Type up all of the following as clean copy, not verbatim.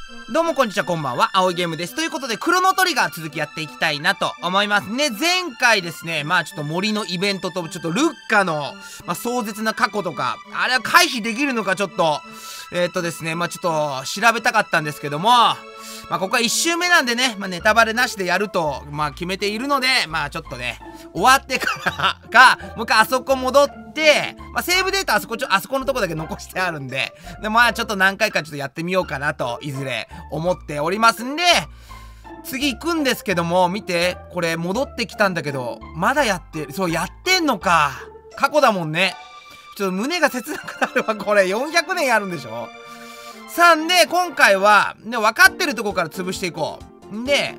どうもこんにちは、こんばんは、青いゲームです。ということで、クロノトリガー続きやっていきたいなと思いますね。前回ですね、ちょっと森のイベントと、ちょっとルッカの、壮絶な過去とか、あれは回避できるのかちょっと、ですね、ちょっと調べたかったんですけども、ここは1周目なんでね、ネタバレなしでやると、決めているので、ちょっとね、終わってからか、もう一回あそこ戻って、セーブデータあそこのとこだけ残してあるんで、ちょっと何回かちょっとやってみようかなと、いずれ思っておりますんで、次行くんですけども、見て、これ戻ってきたんだけど、まだやってる。そう、やってんのか。過去だもんね。ちょっと胸が切なくなるわ、これ。400年やるんでしょ？さあ、んで、今回は、ね、分かってるとこから潰していこう。んで、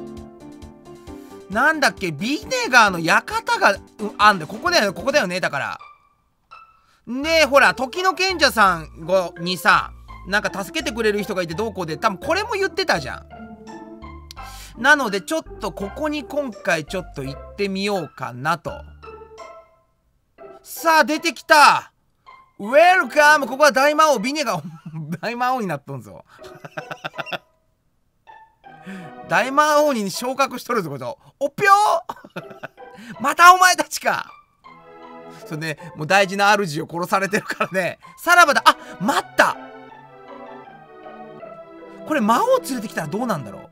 なんだっけ、ビネガーの館が、あんで、ここだよね、だから。で、ほら、時の賢者さんにさ、なんか助けてくれる人がいてどうこうで、多分これも言ってたじゃん。なので、ちょっとここに今回ちょっと行ってみようかなと。さあ、出てきた。ウェルカム。ここは大魔王、ビネガー、大魔王になっとんぞ。大魔王に昇格しとるってこと。おぴょーまたお前たちか。そうね、もう大事な主を殺されてるからね。さらばだ。あ、待った。これ魔王連れてきたらどうなんだろ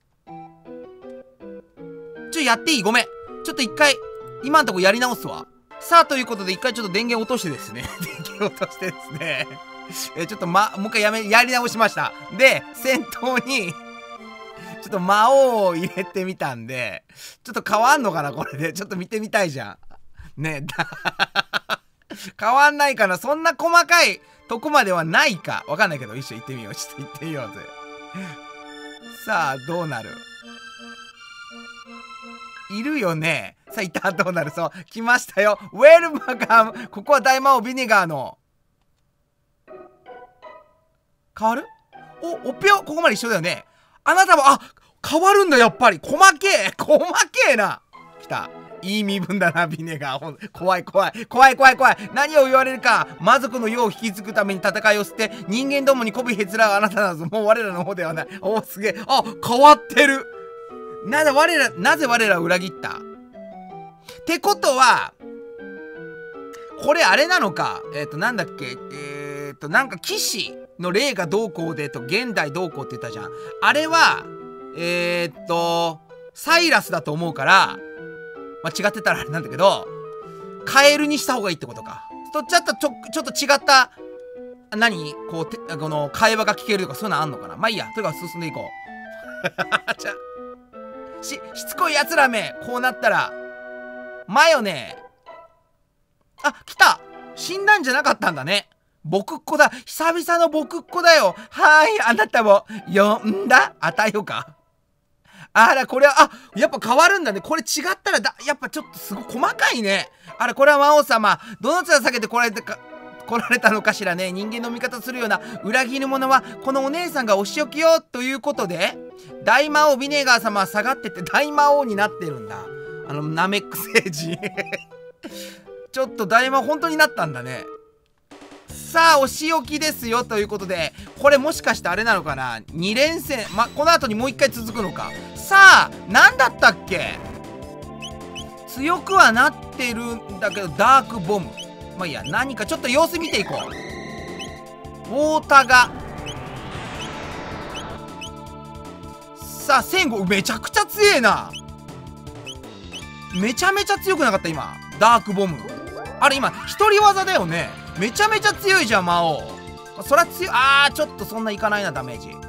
う。やっていい？ごめん。ちょっと一回、今んとこやり直すわ。さあ、ということで一回ちょっと電源落としてですね。電源落としてですね。ちょっともう一回やり直しました。で、先頭に、ちょっと魔王を入れてみたんで、ちょっと変わんのかなこれで。ちょっと見てみたいじゃん。ね変わんないかな。そんな細かいとこまではないか。わかんないけど、一緒行ってみよう。ちょっと行ってみようぜ。さあ、どうなる？いるよね。さあ、いた。どうなる？そう。来ましたよ。ウェルバカム。ここは大魔王ビネガーの。変わる？おぴょ。ここまで一緒だよね。あなたも、変わるんだ、やっぱり。細けえな。来た。いい身分だな、ビネガー。怖い。何を言われるか。魔族の世を引き継ぐために戦いを捨て、人間どもに媚びへつらうあなたなど、もう我らの方ではない。お、すげえ。変わってる。なぜ我らを裏切った？ってことは、これあれなのか。なんだっけ。なんか騎士の霊がどうこうで現代どうこうって言ったじゃん。あれは、サイラスだと思うから、違ってたらあれなんだけど、カエルにした方がいいってことか。ちょっと違った、この会話が聞けるとかそういうのあんのかな。いいや。とにかく進んでいこう。しつこい奴らめ。こうなったら。よね。来た。死んだんじゃなかったんだね。僕っ子だ。久々の僕っ子だよ。あなたも、呼んだ？あたよか。これは、やっぱ変わるんだね。これ違ったらやっぱちょっとすごい細かいね。これは魔王様。どの面下げて来られたのかしらね。人間の味方するような裏切り者は、このお姉さんがお仕置きよ。ということで、大魔王ビネガー様は下がってって大魔王になってるんだ。ナメック星人。ちょっと大魔王本当になったんだね。さあ、お仕置きですよ。ということで、これもしかしてあれなのかな？ 2 連戦。この後にもう1回続くのか。さあ、なんだったっけ？強くはなってるんだけど、ダークボム。いいや、何かちょっと様子見ていこう。ウォータガ。さあ、1005。めちゃくちゃ強えな。めちゃめちゃ強くなかった、今。ダークボム。あれ、今、一人技だよね。めちゃめちゃ強いじゃん、魔王。そりゃ強い。ちょっとそんないかないな、ダメージ。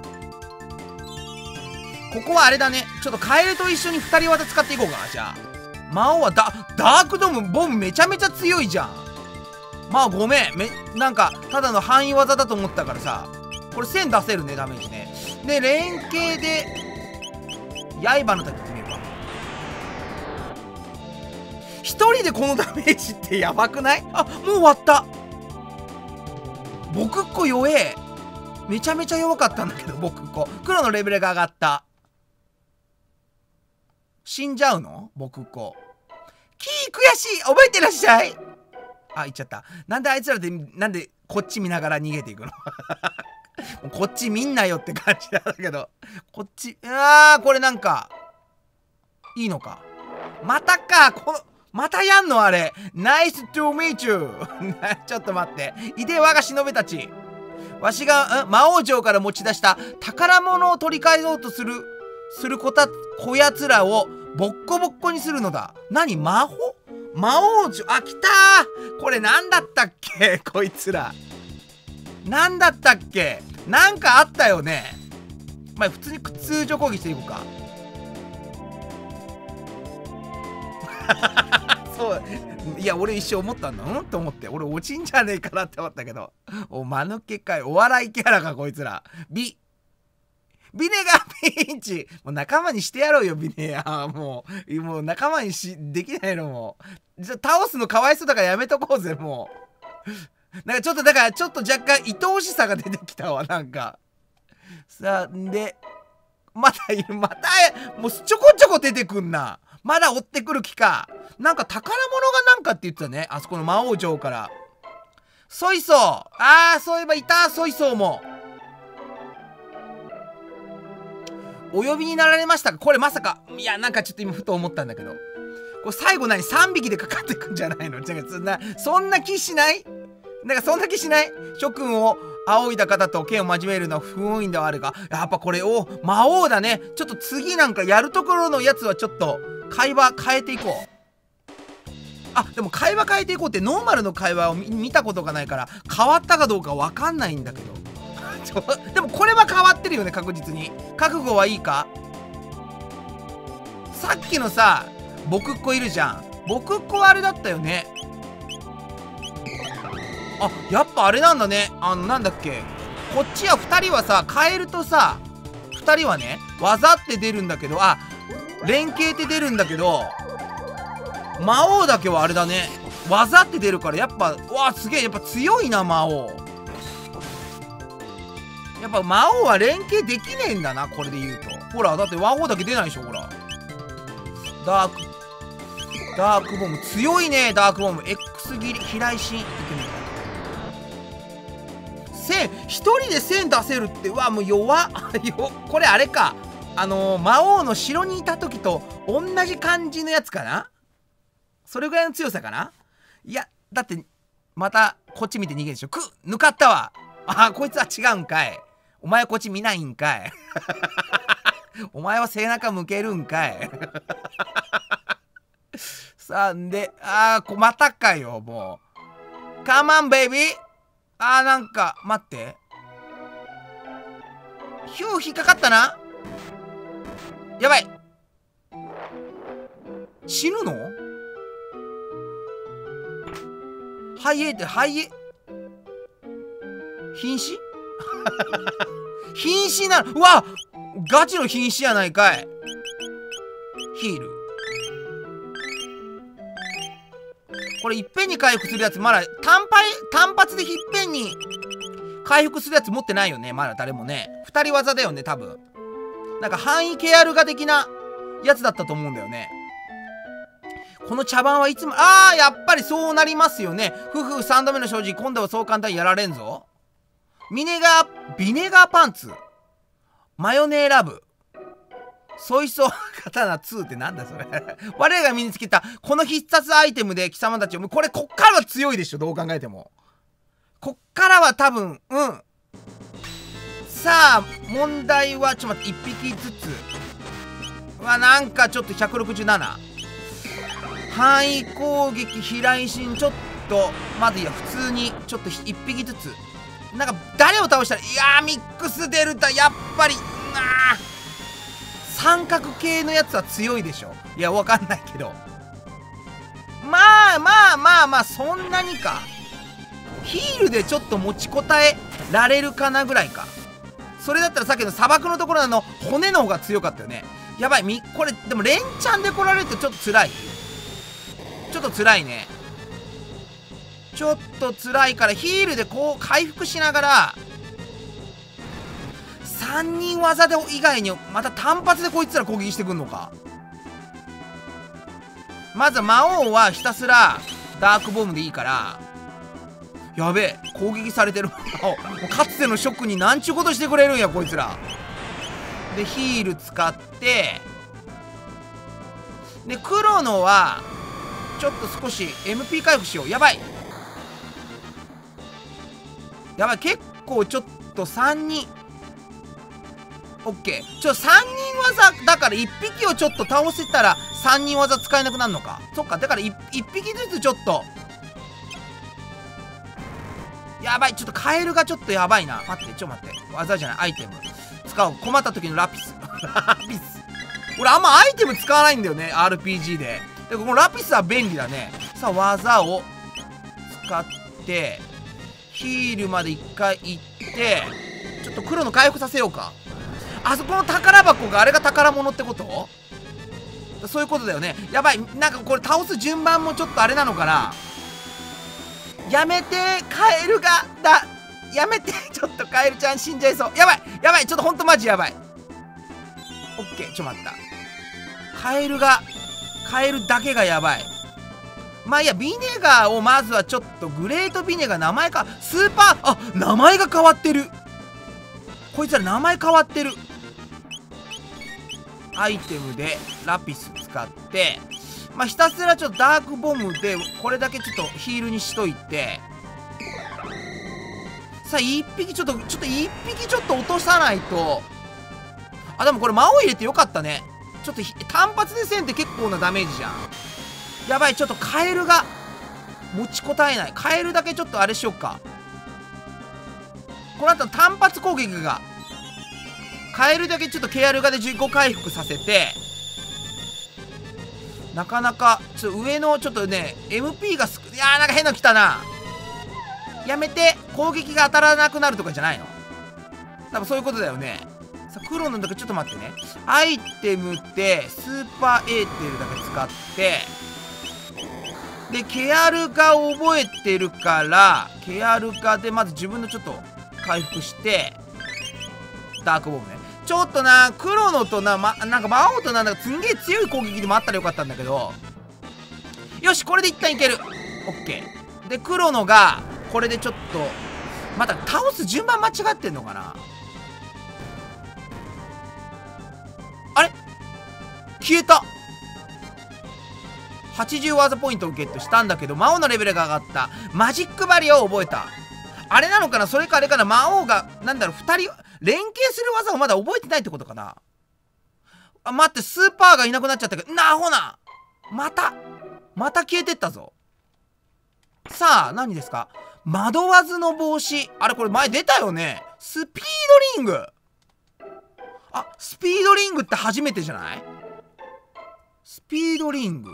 ここはあれだね。ちょっとカエルと一緒に二人技使っていこうか。じゃあ。魔王はダークボムめちゃめちゃ強いじゃん。ごめん。なんか、ただの範囲技だと思ったからさ。これ1000出せるね、ダメージね。で、連携で、刃の時決めようか。一人でこのダメージってやばくない？もう終わった。僕っ子弱え。めちゃめちゃ弱かったんだけど、僕っ子。黒のレベルが上がった。死んじゃうの？僕っ子。悔しい。覚えてらっしゃい。行っちゃった。なんであいつらで、なんでこっち見ながら逃げていくの？ こっち見んなよって感じなんだけど。こっち、これなんか、いいのか。またか、またやんのあれ。Nice to meet you ちょっと待って。いで我が忍べたち。わしが、魔王城から持ち出した宝物を取り返そうとするこやつらをボッコボッコにするのだ。何魔王城、来たー。これなんだったっけこいつら。なんだったっけ。なんかあったよね。まあ普通に通常攻撃していこうか。そう。いや、俺一瞬思ったんだ。と思って。俺落ちんじゃねえかなって思ったけど。間抜けかい。お笑いキャラか、こいつら。ビネガーピンチ。もう仲間にしてやろうよ、ビネガー。もう仲間にできないのもう。じゃ、倒すのかわいそうだからやめとこうぜ、もう。なんかちょっと、だからちょっと若干愛おしさが出てきたわ、なんか。さあ、で、また、もうちょこちょこ出てくんな。まだ追ってくる気か。なんか宝物がなんかって言ってたね。あそこの魔王城から。ソイソー。そういえばいた、ソイソーも。お呼びになられましたか。これまさか。いや、なんかちょっと今ふと思ったんだけど。これ最後何 ?3 匹でかかってくんじゃないの。そんな気しない？なんかそんな気しない？諸君を仰いだ方と剣を交えるのは不運ではあるが、やっぱこれ魔王だね。ちょっと次なんかやるところのやつはちょっと会話変えていこう。でも会話変えていこうってノーマルの会話を見たことがないから変わったかどうかわかんないんだけど。でもこれは変わってるよね、確実に。覚悟はいいか？さっきのさ、僕っ子いるじゃん。僕っ子はあれだったよね。やっぱあれなんだね。なんだっけ。こっちは2人はさ、変えるとさ、2人はね、技って出るんだけど、連携って出るんだけど、魔王だけはあれだね。技って出るから、やっぱ、すげえ、やっぱ強いな、魔王。やっぱ魔王は連携できねえんだな、これで言うと。ほら、だって魔王だけ出ないでしょ、ほら。ダークボム。強いね、ダークボム。X 切り、飛来神。いけねえ。一人で1000出せるって、もう弱っ。これあれか。魔王の城にいた時と同じ感じのやつかな。それぐらいの強さかな。いや、だって、また、こっち見て逃げるでしょ。抜かったわ。こいつは違うんかい。お前こっち見ないんかい。お前は背中向けるんかい。さあ、んで、またかよ、もう。カモン、ベイビー。なんか、待って。ヒュー引っかかったな。やばい。死ぬの？瀕死瀕死なの？ガチの瀕死やないかい。ヒール。これいっぺんに回復するやつ、まだ単発でいっぺんに回復するやつ持ってないよね。まだ誰もね。2人技だよね、多分。なんか範囲ケアルガ的なやつだったと思うんだよね。この茶番はいつも、やっぱりそうなりますよね。3度目の正直、今度はそう簡単にやられんぞ。ビネガーパンツ。マヨネーラブ。ソイソー刀2ってなんだそれ。我らが身につけたこの必殺アイテムで貴様たちを、こっからは強いでしょ、どう考えても。こっからは多分、さあ、問題は、ちょっと待って、1匹ずつ。なんかちょっと167。範囲攻撃、飛来神、ちょっと、まずいや、普通に、ちょっと1匹ずつ。なんか、誰を倒したら、ミックスデルタ、やっぱり、三角系のやつは強いでしょ。いや、わかんないけど。まあ、そんなにか。ヒールでちょっと持ちこたえられるかなぐらいか。それだったらさっきの砂漠のところの骨の方が強かったよね。やばい、これ、でも連チャンで来られるとちょっと辛い。ちょっと辛いね。ちょっと辛いからヒールでこう回復しながら、3人技で以外にまた単発でこいつら攻撃してくんのか。まず魔王はひたすらダークボムでいいから、 やべえ、攻撃されてる。かつての職になんちゅうことしてくれるんやこいつら。でヒール使って、で黒のはちょっと少し MP 回復しよう。やばいやばい、結構ちょっと3人 OK。 3人技だから1匹をちょっと倒せたら3人技使えなくなるのか。そっか、だから 1匹ずつちょっとやばい。ちょっとカエルがちょっとやばいな。待って、待って、技じゃない、アイテム使う。困った時のラピスラピス、俺あんまアイテム使わないんだよね RPG で。でこのラピスは便利だね。さあ技を使ってヒールまで1回行って、ちょっと黒の回復させようか。あそこの宝箱があれが宝物ってこと？そういうことだよね。やばい、なんかこれ倒す順番もちょっとあれなのかな。やめて、カエルがやめて、ちょっとカエルちゃん死んじゃいそう。やばいやばい、ちょっとほんとマジやばい。オッケー、待った。カエルだけがやばい。まあいいや、ビネガーをまずはちょっと、グレートビネガー、名前かスーパー、名前が変わってる。こいつら名前変わってる。アイテムでラピス使って、まあひたすらちょっとダークボムでこれだけちょっとヒールにしといて、さあ1匹ちょっと1匹ちょっと落とさないと。でもこれ魔王入れてよかったね。ちょっと単発でせんって結構なダメージじゃん。やばい、ちょっとカエルが持ちこたえない。カエルだけちょっとあれしよっか。この後単発攻撃が、カエルだけちょっとケアルガで15回復させて、なかなか上のちょっとね MP がいやー、なんか変なの来たな。やめて、攻撃が当たらなくなるとかじゃないの？多分そういうことだよね。さあ黒のだけちょっと待ってね。アイテムってスーパーエーテルだけ使って、でケアルガを覚えてるから、ケアルガでまず自分のちょっと回復してダークボムね。ちょっとな黒のとなんか魔王となんだかすんげえ強い攻撃でもあったらよかったんだけど、よし、これで一旦いける。オッケーで黒のがこれでちょっとまた倒す順番間違ってんのかな。あれ消えた。80技ポイントをゲットしたんだけど、魔王のレベルが上がった。マジックバリアを覚えた。あれなのかな、それかあれかな、魔王がなんだろう、2人連携する技をまだ覚えてないってことかな。待って、スーパーがいなくなっちゃったけど、アホな。また消えてったぞ。さあ何ですか。惑わずの帽子、あれこれ前出たよね。スピードリング。スピードリングって初めてじゃない？スピードリング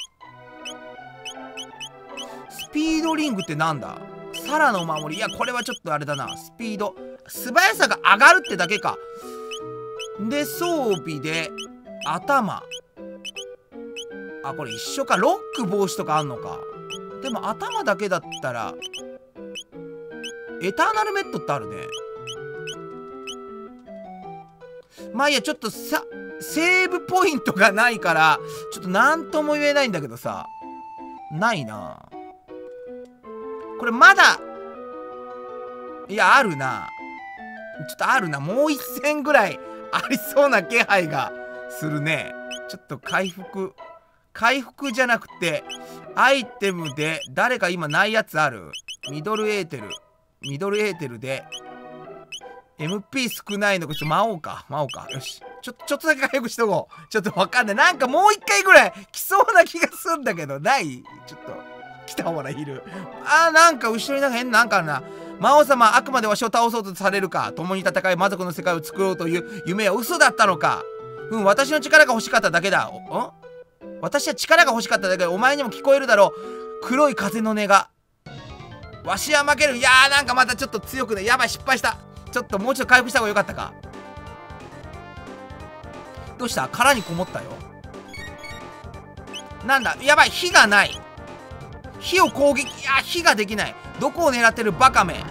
ってなんだ。サラの守り。いやこれはちょっとあれだな。スピード、素早さが上がるってだけか。で装備で頭、これ一緒か。ロック防止とかあんのか。でも頭だけだったらエターナルメットってあるね。まあいいや、ちょっとセーブポイントがないからちょっと何とも言えないんだけどさ。ないなこれ。まだいやあるな。ちょっとあるな。もう一戦ぐらいありそうな気配がするね。ちょっと回復じゃなくてアイテムで誰か今ないやつある？ミドルエーテルで MP 少ないのか。魔王か。よし、ちょっとだけ回復しとこう。ちょっとわかんない。なんかもう一回ぐらい来そうな気がすんだけど、ない？ちょっと来たほらいる。なんか後ろになんか変なんかあるな。魔王様、あくまでわしを倒そうとされるか。共に戦い魔族の世界を作ろうという夢は嘘だったのか。私の力が欲しかっただけだ。私は力が欲しかっただけで、お前にも聞こえるだろう。黒い風の音が。わしは負ける。いやー、なんかまたちょっと強くね。やばい、失敗した。ちょっともうちょっと回復した方がよかったか。どうした？殻にこもったよ。なんだ、やばい、火がない。火を攻撃、火ができない。どこを狙ってるバカめ。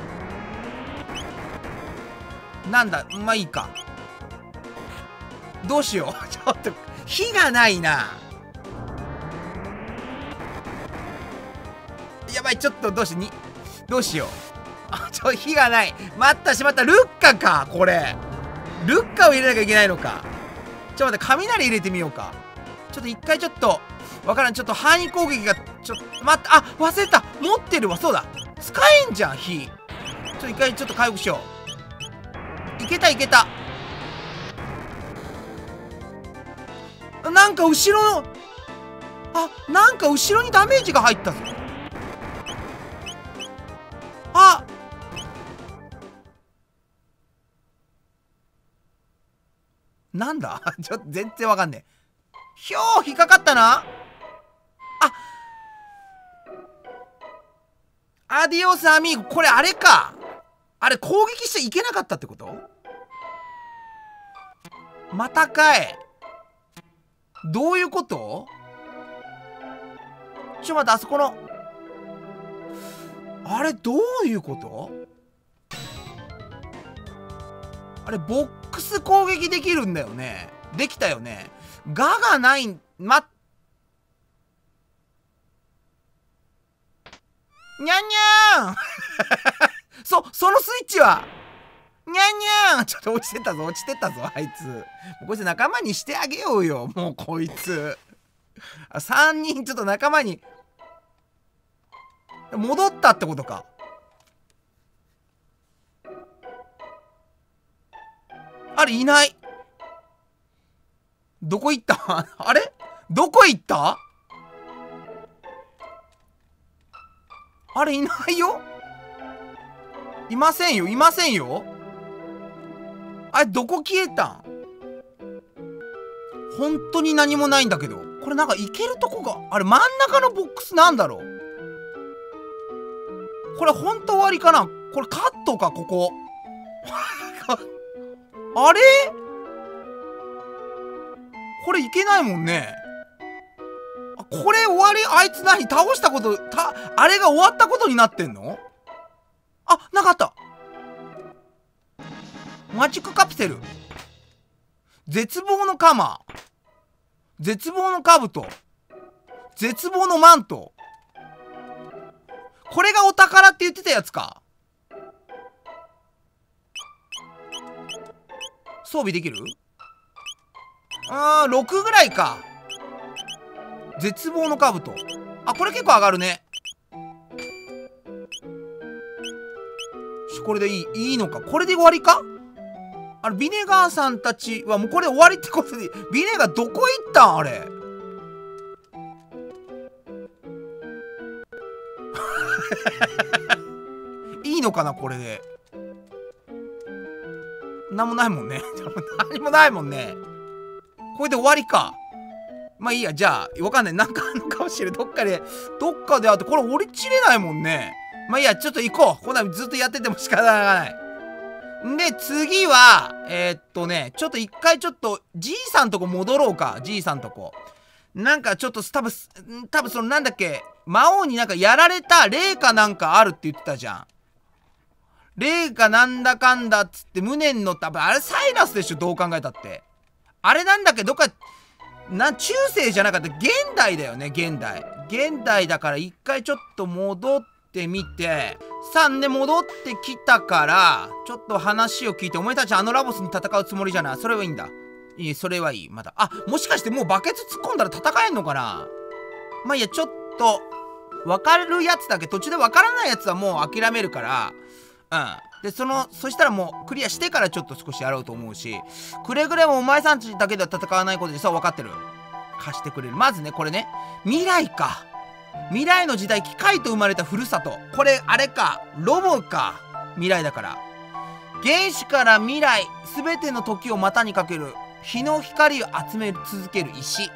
なんだ、まあいいか。どうしよう。ちょっと火がないな。やばい、ちょっとどうしてどうしよう。火がない。待ったしまった。ルッカか、これ。ルッカを入れなきゃいけないのか。待って、雷入れてみようか。ちょっと一回ちょっと、わからん。ちょっと範囲攻撃が、待って、忘れた。持ってるわ。そうだ。使えんじゃん、火。一回ちょっと回復しよう。いけた。なんか後ろの、なんか後ろにダメージが入ったぞ。なんだちょっと全然わかんねえ。ひょー、引っかかったな。アディオスアミーゴ。これあれか。あれ攻撃しちゃいけなかったってこと？またかい。どういうこと？待って、あそこの。あれどういうこと？あれボックス攻撃できるんだよね。できたよね。がない。にゃんにゃーんそのスイッチはにゃんにゃーん。ちょっと落ちてったぞあいつ。もうこいつ仲間にしてあげようよ、もうこいつ。3人ちょっと仲間に戻ったってことか。あれいない。どこ行ったあれどこ行った？あれいないよ。いませんよ。あれどこ消えたん？本当に何もないんだけど。これなんか行けるとこがあれ、真ん中のボックスなんだろう。これ本当終わりかな。これカットか、ここあれこれいけないもんね。これ終わり？あいつ何倒したこと、あれが終わったことになってんの？なかった。マジックカプセル。絶望の鎌。絶望の兜。絶望のマント。これがお宝って言ってたやつか。装備できる？6ぐらいか。絶望の兜。これ結構上がるね。これでいいのか。これで終わりか。ビネガーさんたちはもうこれ終わりってことで、ビネガーどこ行ったんあれいいのかなこれで。なんもないもんね何もないもんね。これで終わりか。まあいいや。じゃあわかんない。なんかあるのかもしれん。どっかであって、これ降りきれないもんね。まあいいや。ちょっと行こう。こんなずっとやってても仕方がない。で、次は、ちょっと一回ちょっと、じいさんとこ戻ろうか。じいさんとこ。なんかちょっと、多分そのなんだっけ、魔王になんかやられた霊かなんかあるって言ってたじゃん。霊かなんだかんだっつって、無念の多分、あれサイラスでしょ、どう考えたって。あれなんだっけ、中世じゃなかった。現代だよね、現代だから一回ちょっと戻ってみて、戻ってきたから、ちょっと話を聞いて、お前たちラボスに戦うつもりじゃない。それはいいんだ。それはいい。まだ。もしかしてもうバケツ突っ込んだら戦えんのかな。まあいいや、ちょっと、分かるやつだけ、途中で分からないやつはもう諦めるから、で、そしたらもうクリアしてからちょっと少しやろうと思うし、くれぐれもお前さんたちだけでは戦わないことでさ、分かってる。貸してくれる。まずね、これね、未来か。未来の時代、機械と生まれたふるさと。これ、あれか。ロボか。未来だから。原始から未来、すべての時を股にかける。日の光を集め続ける石。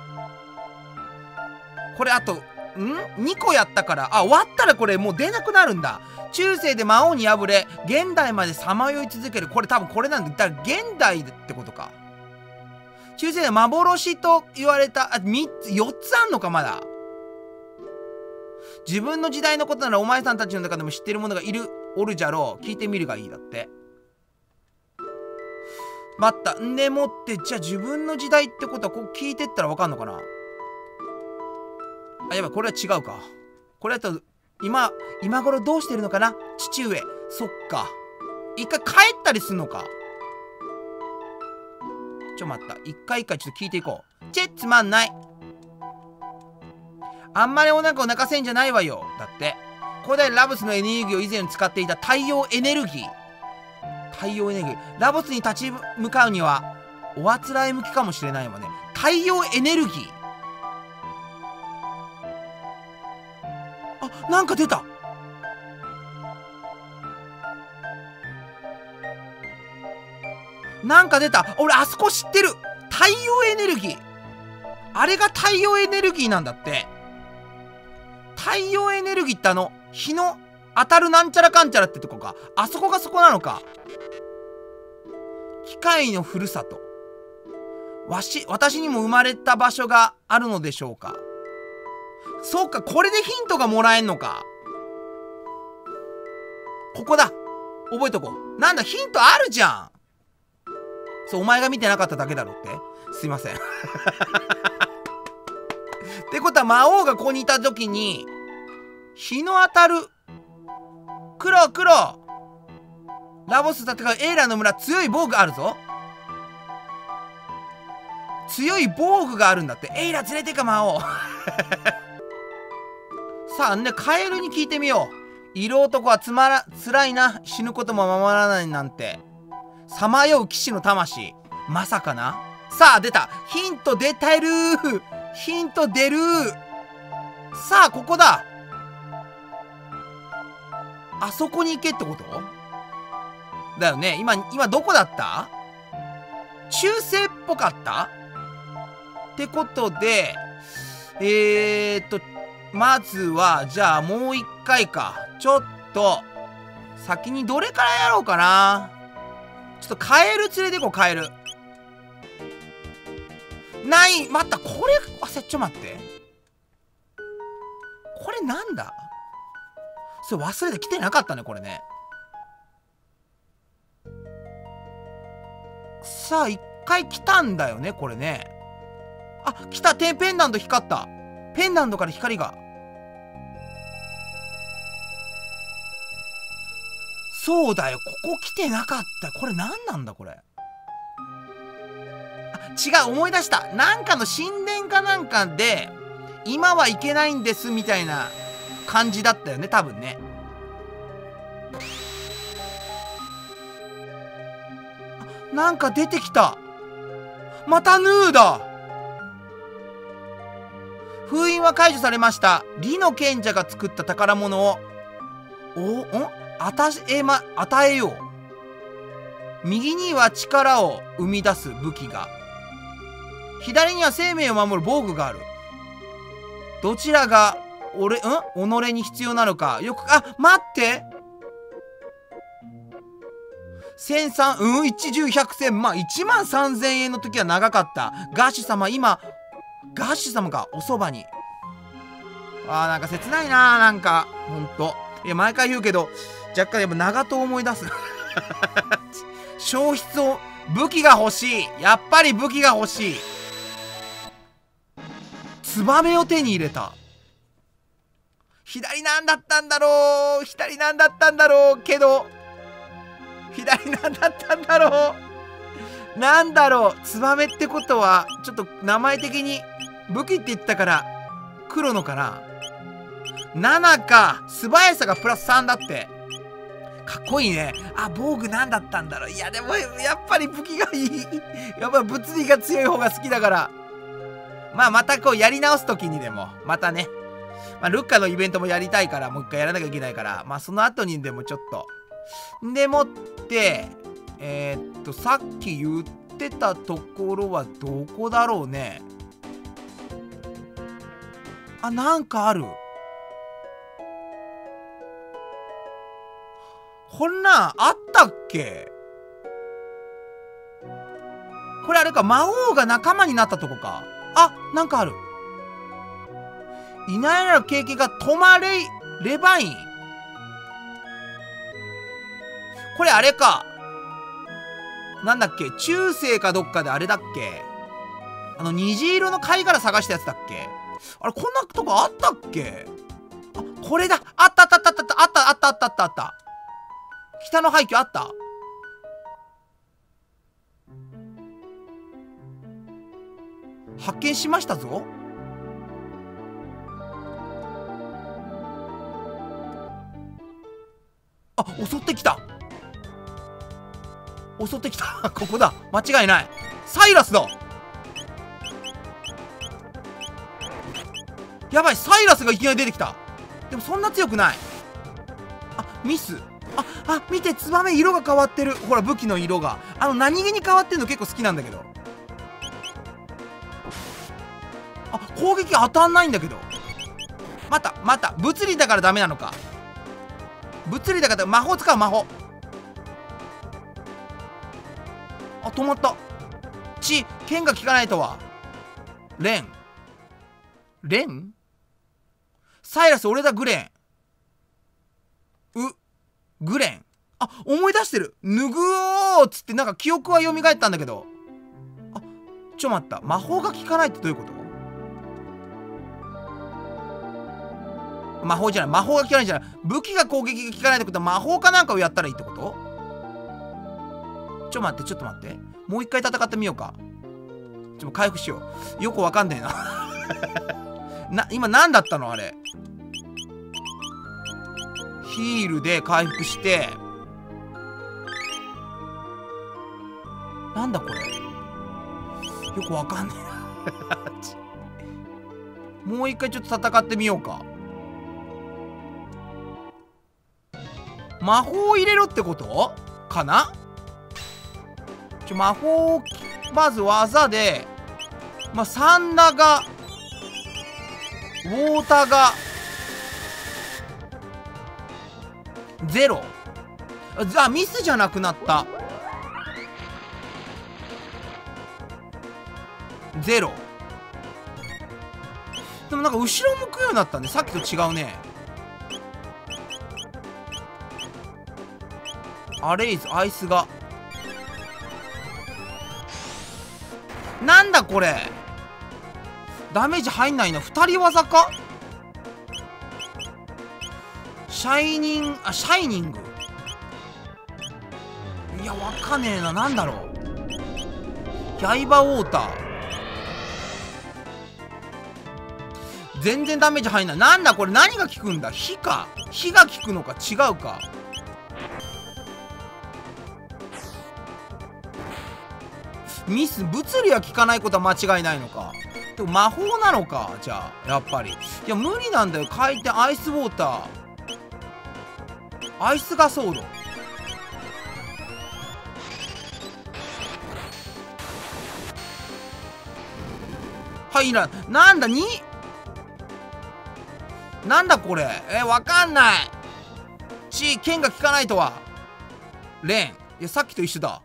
これ、あと、2個やったから。終わったらこれもう出なくなるんだ。中世で魔王に敗れ、現代までさまよい続ける。これ多分これなんだ。だから現代ってことか。中世で幻と言われた、4つあんのか、まだ。自分の時代のことならお前さんたちの中でも知ってる者がおるじゃろう。聞いてみるがいいだって。待った。でもって、じゃあ自分の時代ってことはこう聞いてったらわかんのかな。やばい、これは違うか。これだと今頃どうしてるのかな父上。そっか。一回帰ったりすんのか。待った。一回ちょっと聞いていこう。つまんない。あんまりお腹を泣かせんじゃないわよ。だって。古代ラボスのエネルギーを以前使っていた太陽エネルギー。ラボスに立ち向かうには、おあつらい向きかもしれないわね。太陽エネルギー。あ、なんか出た。俺、あそこ知ってる。太陽エネルギー。あれが太陽エネルギーなんだって。太陽エネルギーって日の当たるなんちゃらかんちゃらってとこか。あそこがそこなのか。機械のふるさと。私にも生まれた場所があるのでしょうか。そうか、これでヒントがもらえんのか。ここだ。覚えとこう。なんだ、ヒントあるじゃん。そう、お前が見てなかっただけだろって。すいません。ってことは、魔王がここにいた時に、日の当たる、黒ラボス戦うエイラの村、強い防具あるぞ。強い防具があるんだって。エイラ連れてか、魔王。さあね、カエルに聞いてみよう。いる男は辛いな。死ぬことも守らないなんて。さまよう騎士の魂。まさかな。さあ出た。ヒント出てる。ヒント出る。さあここだ。あそこに行けってことだよね。今どこだった？中世っぽかったってことで、まずは、じゃあもう一回か。ちょっと、先にどれからやろうかな。ちょっとカエル連れてこう、カエル。待った、これ、ちょ待って。これなんだ？それ忘れて来てなかったね、これね。さあ、一回来たんだよね、これね。あ、来た、ペンダント光った。ペンダントから光が。そうだよ、ここ来てなかった。これ何なんだ、これ。あ、違う、思い出した。なんかの神殿かなんかで、今はいけないんですみたいな感じだったよね、多分ね。なんか出てきた。またヌーだ。封印は解除されました。李の賢者が作った宝物を与えよう。右には力を生み出す武器が、左には生命を守る防具がある。どちらが己に必要なのかよく。待って、1,300、一重百千万、13,000円の時は長かった。ガッシュ様、今ガッシュ様がおそばに。なんか切ないな。なんかほんと、いや毎回言うけど若干やっぱ長門を思い出す。消失を、武器が欲しい。やっぱり武器が欲しい。ツバメを手に入れた。左なんだったんだろうけど、左なんだったんだろう。なんだろう、ツバメってことはちょっと名前的に武器って言ったから黒のかな。7か。素早さがプラス3だって。かっこいいね。防具なんだったんだろう。いやでもやっぱり武器がいい。やっぱ物理が強い方が好きだから、またこうやり直す時にでもまたね、ルッカのイベントもやりたいから、もう一回やらなきゃいけないから、その後にでもちょっとでもって、さっき言ってたところはどこだろうね。なんかある。こんなんあったっけ。これあれか、魔王が仲間になったとこか。なんかある。いないなら経験が止まれレバイン。これあれか。なんだっけ、中世かどっかであれだっけ、虹色の貝殻探したやつだっけ。こんなとこあったっけ。 これだ。あったあったあったあったあったあったあったあったあった。北の廃墟あった。発見しましたぞ。あ、襲ってきた。襲ってきた。ここだ。間違いない。サイラスだ。やばい、サイラスがいきなり出てきた。でもそんな強くない。あ、ミス。見て、ツバメ色が変わってる。ほら、武器の色が。何気に変わってんの結構好きなんだけど。攻撃当たんないんだけど。また。物理だからダメなのか。物理だから魔法使う、魔法。止まった。剣が効かないとは。レンサイラス、俺だ、グレン。グレン。思い出してる。ぬぐおーっつってなんか記憶は蘇ったんだけど。ちょ待った。魔法が効かないってどういうこと？魔法が効かないじゃない。武器が攻撃が効かないってことは魔法かなんかをやったらいいってこと？ちょっと待って。もう一回戦ってみようか。回復しよう。よくわかんねえな。今何だったのあれ。ヒールで回復して。なんだこれ。よくわかんねえな。もう一回ちょっと戦ってみようか。魔法を入れろってことかな。魔法をまず技で、サンダがウォーターが0。ミスじゃなくなった。0。でもなんか後ろ向くようになったね。さっきと違うね。アレイズ、アイスが。なんだこれ。ダメージ入んないな。2人技か。シャイニング。いや、わかねえな。なんだろう。刃ウォーター。全然ダメージ入んない。なんだこれ。何が効くんだ。火が効くのか違うか。ミス。物理は効かないことは間違いないのか。でも魔法なのか。じゃあやっぱりいや無理なんだよ。回転アイスウォーター、アイスガソード。はい、なんだなんだこれ。わかんない。剣が効かないとは。レン。いや、さっきと一緒だ。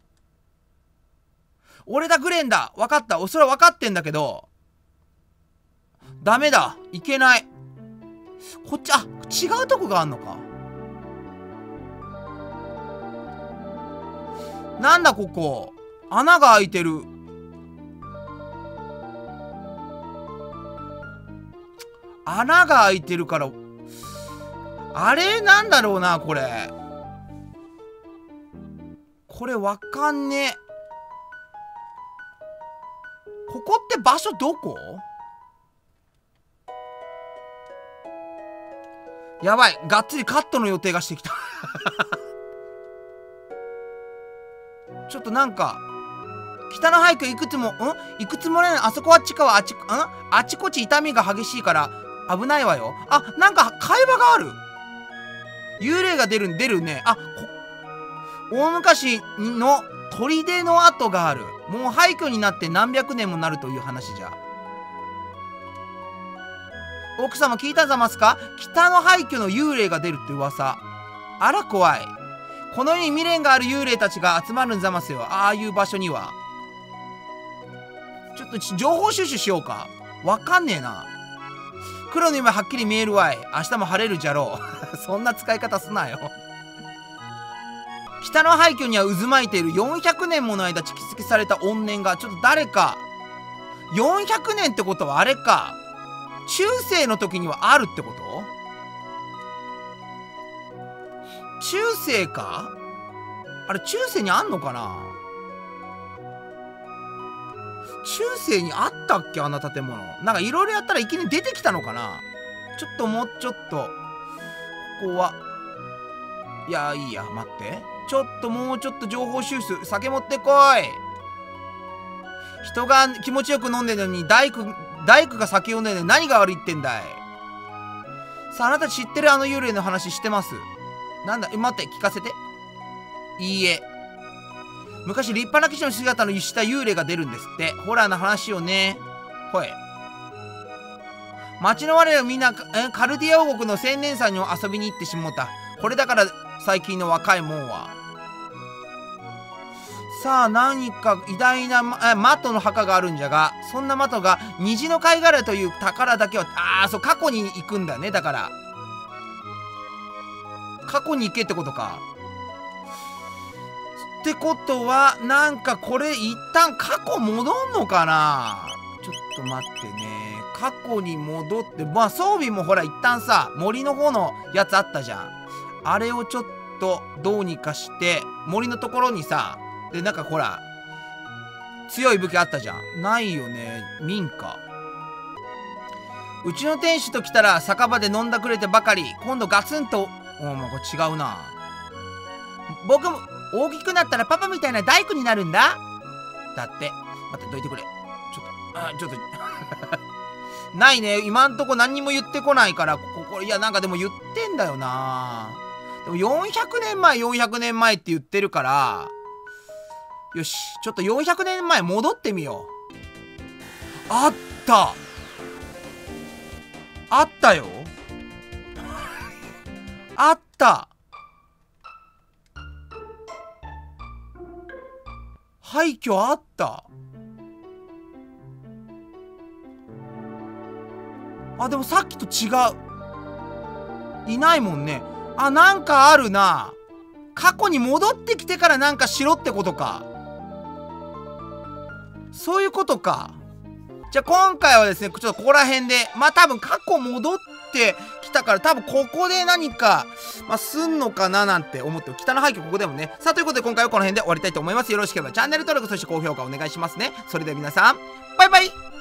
俺だ、グレンだ。わかった。それは分かってんだけど。ダメだ。いけない。こっち、違うとこがあんのか。なんだここ。穴が開いてる。穴が開いてるから。あれなんだろうな、これ。これわかんねえ。ここって場所どこ？やばい。がっつりカットの予定がしてきた。ちょっとなんか、北の廃墟いくつもね、あそこは地下はあちこち痛みが激しいから危ないわよ。なんか会話がある。幽霊が出るね。大昔の砦の跡がある。もう廃墟になって何百年もなるという話じゃ。奥様聞いたざますか？北の廃墟の幽霊が出るって噂。あら怖い。この世に未練がある幽霊たちが集まるんざますよ。ああいう場所には。ちょっと情報収集しようか。わかんねえな。黒の夢はっきり見えるわい。明日も晴れるじゃろう。そんな使い方すなよ。北の廃墟には渦巻いている400年もの間蓄積された怨念が、ちょっと誰か。400年ってことはあれか。中世の時にはあるってこと？ 中世か？あれ中世にあんのかな？中世にあったっけ、あんな建物。なんかいろいろやったらいきなり出てきたのかな。ちょっともうちょっと、ここは、いやいいや、待って、ちょっともうちょっと情報収集、酒持ってこい。人が気持ちよく飲んでるのに大工が酒飲んでるのに何が悪いってんだい。さあ、あなた知ってるあの幽霊の話してます？なんだ、待って、聞かせて。いいえ。昔立派な騎士の姿のした幽霊が出るんですって。ホラーの話よね。ほい。町の我らみんなカルディア王国の青年さんに遊びに行ってしもうた。これだから最近の若いもんは。さあ、何か偉大なマトの墓があるんじゃが、そんなマトが虹の貝殻という宝だけは、そう、過去に行くんだね。だから過去に行けってことか。ってことは、なんかこれ一旦過去戻んのかな。ちょっと待ってね。過去に戻って、まあ装備もほら一旦さ、森の方のやつあったじゃん。あれをちょっとどうにかして、森のところにさ、でなんかほら強い武器あったじゃん。ないよね。民家。うちの店主と来たら酒場で飲んだくれてばかり。今度ガツンと、もうこれ違うな。僕も大きくなったらパパみたいな大工になるんだ。だって。待って、どいてくれ。ちょっとないね。今んとこ何にも言ってこないから、いや、なんかでも言ってんだよな。でも400年前って言ってるから、よし、ちょっと400年前戻ってみよう。あったよ。あった。廃墟あった。でもさっきと違う。いないもんね。なんかあるな。過去に戻ってきてからなんかしろってことか。そういうことか。じゃあ今回はですね、ちょっとここら辺で、まあ多分過去戻ってきたから、多分ここで何か、すんのかななんて思って、北の廃墟ここでもね。さあ、ということで今回はこの辺で終わりたいと思います。よろしければチャンネル登録、そして高評価お願いしますね。それでは皆さん、バイバイ。